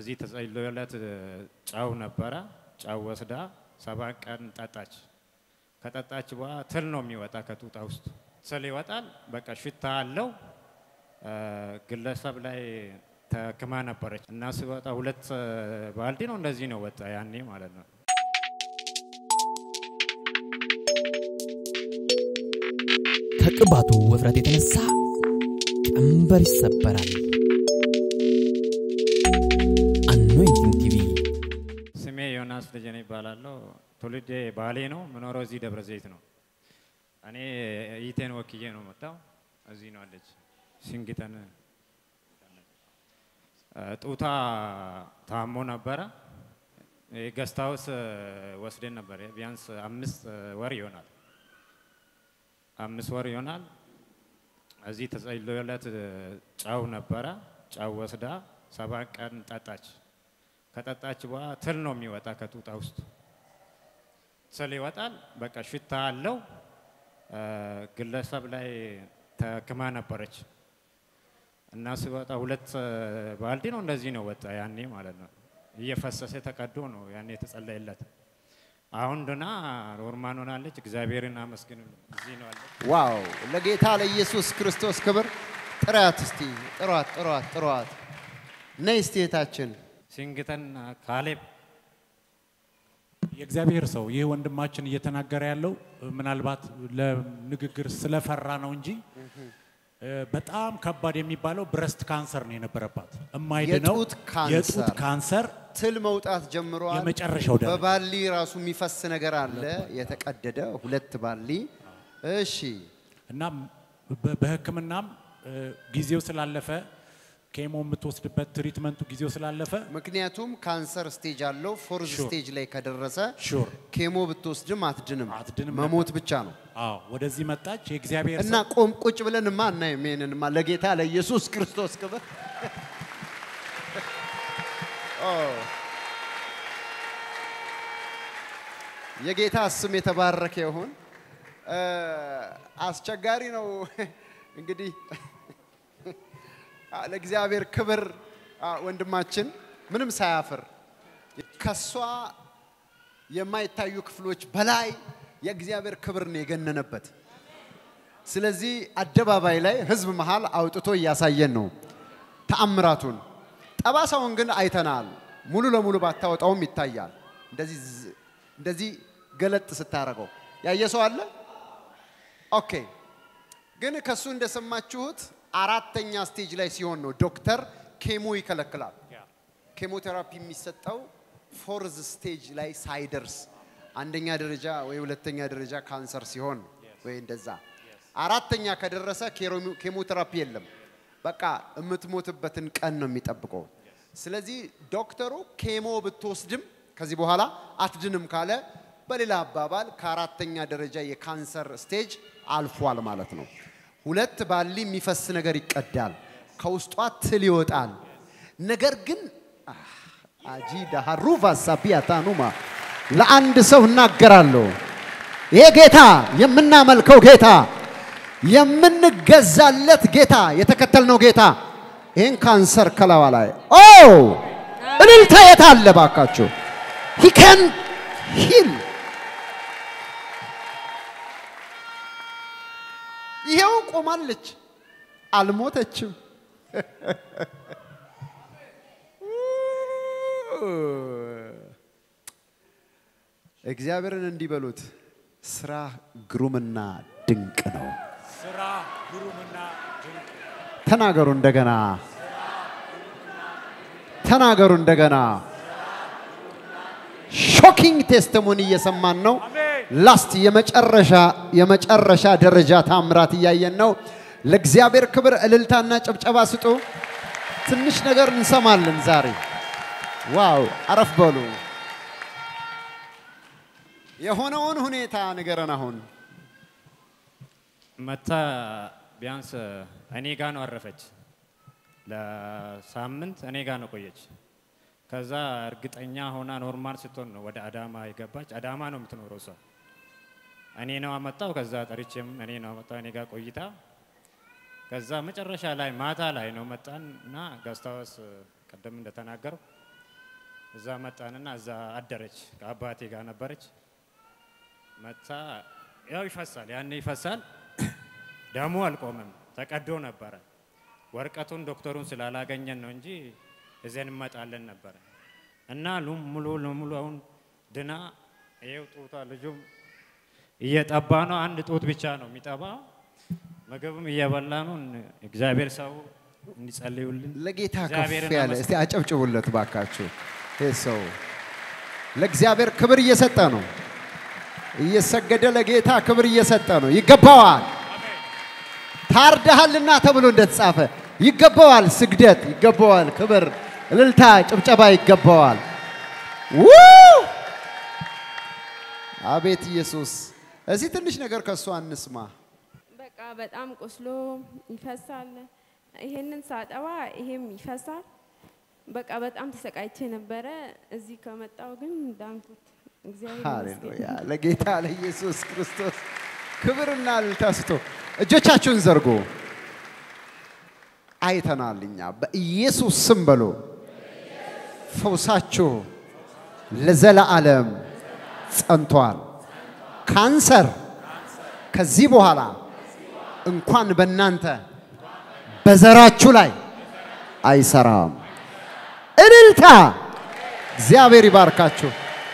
እዚህ ተጸልዮላት ጫው ነበረ ጫው ወስዳ 7 ቀን ጠጣች ከጠጣች በኋላ ትል ነው የሚወጣ ከጡጣ ውስጥ ትል ይወጣል በቃ ሽታ አለው ግለሰብ ላይ ተከማ ነበረች እና ሲወጣ 2 ባልዲ ነው እንደዚህ ነው ወጣ ያኔ ማለት ነው ከቅባቱ ወፍረት የተነሳ ቀንበር ይሰበራል አኖይንቲንግ ቲቪ ስሜ ዮናስ ደጀኔ ይባላልው ትውልዴ ባሌ ነው ምኖረው እዚህ ደብረ ዘይት ነው እኔ ኢቴን ወክዬ ነው መጣው እዚህ ነው አለች ሲንግተን ጡታ ታሞ ነበር ገስታውስ ወስደን ነበር ቢያንስ 5 ወር ይሆናል 5 ወር ይሆናል እዚህ ተጸልዮላት ጫው ነበረ ጫው ወስዳ 7 ቀን ጠጣች ከጠጣች በኋላ ትል ነው የሚወጣ ከጡጣ ውስጥ ትል ይወጣል በቃ ሽታ አለው ግለሰብ ላይ ተከማ ነበረች እና ሲወጣ 2 ባልዲ ነው እንደዚህ ነው ወጣ ያኔ ማለት ነው እየፈሰሰ ተቀዶ ነው ያኔ ተጸለየላት አሁን ደና ኖርማል ሆናለች እግዚአብሔርን አመስግኑ እዚህ ነው አለ ዋው ለጌታ ለኢየሱስ ክርስቶስ ክብር ጥራት እስቲ ጥሯት ነይ እስቲ እታችን ሲንግተን ካሌብ የእግዚአብሔር ሰው ይሄ ወንድማችን እየተናገረ ያለው ምናልባት ለንግግር ስለፈራ ነው እንጂ በጣም ከባድ የሚባለው ብረስት ካንሰር ነው የነበረባት እማይደነው የጡት ካንሰር ትል መውጣት ጀምሯል የመጨረሻው ደረጃ በባሊ ራሱ የሚፈስ ነገር አለ የተቀደደ 2 ባሊ እሺ እና በህክምናም ጊዜው ስላለፈ ኬሞ የምትወስድበት ትሪትመንቱ ጊዜው ስላለፈ ምክንያቱም ካንሰር ስቴጅ አለው ፎርዝ ስቴጅ ላይ ከደረሰ ኬሞ ብትወስድም አትድንም መሞት ብቻ ነው አዎ ወደዚህ መጣች የእግዚአብሔር እና ቁጭ ብለንማ እና የሜንንማ ለጌታ ለኢየሱስ ክርስቶስ ክብር የጌታ ስም የተባረከ ይሁን አስቸጋሪ ነው እንግዲህ ለእግዚአብሔር ክብር ወንድማችን ምንም ሳያፍር ከሷ የማይታዩ ክፍሎች በላይ የእግዚአብሔር ክብር ነው የገነነበት ስለዚህ አደባባይ ላይ ህዝብ መሃል አውጥቶ ያሳየን ነው ተአምራቱን ጠባሳውን ግን አይተናል ሙሉ ለሙሉ ባታወጣውም ይታያል እንደዚህ ገለጥ ስታረገው ያየሰው አለ ኦኬ ግን ከሱ እንደሰማችሁት 4ኛ ስቴጅ ላይ ሲሆን ነው ዶክተር ኬሞ ይከለክላል ኬሞቴራፒ የሚሰጠው ፎርዝ ስቴጅ ላይ ሳይደርስ 1ኛ ደረጃ ወይ 2ኛ ደረጃ ካንሰር ሲሆን ወይ እንደዛ 4ኛ ከደረሰ ኬሞቴራፒ የለም በቃ እምትሞትበትን ቀን ነው የሚጠብቀው ስለዚህ ዶክተሩ ኬሞ ብትወስድም ከዚህ በኋላ አትድንም ካለ በሌላ አባባል ከ4ኛ ደረጃ የካንሰር ስቴጅ አልፏል ማለት ነው 2 ባሊ የሚፈስ ነገር ይቀዳል ከውስጧ ትል ይወጣል ነገር ግን አጂዳ ሀሩፋ ሳቢያታኑማ ለአንድ ሰው እናገራለሁ ይሄ ጌታ የምናመልከው ጌታ የምንገዛለት ጌታ የተከተልነው ጌታ ይሄን ካንሰር ከላዋ ላይ እልልታ የታለ ባካችሁ he can heal ይሄው ቆማለች አልሞተችም እግዚአብሔርን እንዲበሉት ስራ ግሩምና ድንቅ ነው ስራ ግሩምና ድንቅ ተናገሩ እንደገና ሾኪንግ ቴስቲሞኒ እየሰማን ነው ላስት የመጨረሻ ደረጃ ታምራት እያየን ነው ለእግዚአብሔር ክብር እልልታና ጨብጨባ ስጡ ትንሽ ነገር እንሰማለን ዛሬ ዋው አረፍ በሉ የሆነውን ሁኔታ ንገረን አሁን መታ ቢያንስ እኔ ጋር ነው አረፈች ለሳምንት እኔ ጋር ነው ቆየች ከዛ እርግጠኛ ሆና ኖርማል ስትሆን ነው ወደ አዳማ ይገባች አዳማ ነው የምትኖረው ሰው እኔ ነው አመጣው ከዛ ጠርቼም እኔ ነው አመጣው እኔ ጋር ቆይታ ከዛ መጨረሻ ላይ ማታ ላይ ነው መጣንና ጋስታውስ ቀደም እንደተናገረው እዛ መጣንና እዛ አደረች ከአባቴ ጋር ነበረች መጣ ያው ይፈሳል ያኔ ይፈሳል ደሙ አልቆመም ተቀዶ ነበር ወርቀቱን ዶክተሩን ስላላገኘን ነው እንጂ እዘን መጣለን ነበር እና ሙሉ አሁን ድና ይሄው ጡቷ ልጁም እየጠባ ነው አንድ ጡት ብቻ ነው የሚጠባው ምግብም እየበላ ነው እግዚአብሔር ሰው እንዲጸልዩልን ለጌታ ከፍ ያለ እስቲ አጨብጭቡለት ባካችሁ ሰው ለእግዚአብሔር ክብር እየሰጠ ነው እየሰገደ ለጌታ ክብር እየሰጠ ነው ይገባዋል ታርደሃልና ተብሎ እንደተጻፈ ይገባዋል ስግደት ይገባዋል ክብር እልልታ ጭብጨባ ይገባዋል አቤት ኢየሱስ እዚህ ትንሽ ነገር ከሱ አንስማ በቃ በጣም ቆስሎ ይፈሳል ይሄንን ሳጠባ ይሄም ይፈሳል በቃ በጣም ተሰቃይቼ ነበር እዚህ ከመጣው ግን ዳንኩት እግዚአብሔር ሃሌሉያ ለጌታ ለኢየሱስ ክርስቶስ ክብርና እልልታ ስጡ እጆቻችሁን ዘርጉ አይተናልኛ በኢየሱስ ስም በሉ ፈውሳችሁ ለዘላለም ጸንቷል ካንሰር ከዚህ በኋላ እንኳን በእናንተ በዘራችሁ ላይ አይሰራም እልልታ እግዚአብሔር ይባርካችሁ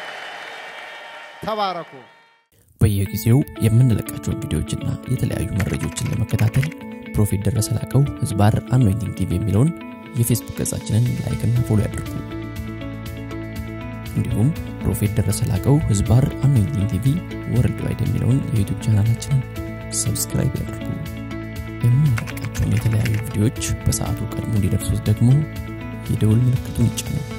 ተባረኩ በየጊዜው የምንለቃቸው ቪዲዮዎችና የተለያዩ መረጃዎችን ለመከታተል ፕሮፌት ደረሰ ላቀው ህዝባር አኖይንቲንግ ቲቪ የሚለውን የፌስቡክ ገጻችንን ላይክ እና ፎሎ ያድርጉ እንዲሁም ፕሮፌት ደረሰ ላቀው ህዝባር አኖይንቲንግ ቲቪ ወርልድ ዋይድ የሚለውን የዩቲዩብ ቻናላችንን ሰብስክራይብ ያድርጉ የምንለቃቸው የተለያዩ ቪዲዮዎች በሰዓቱ ቀድሞ እንዲደርሱት ደግሞ የደውል ምልክቱን ይጫኑ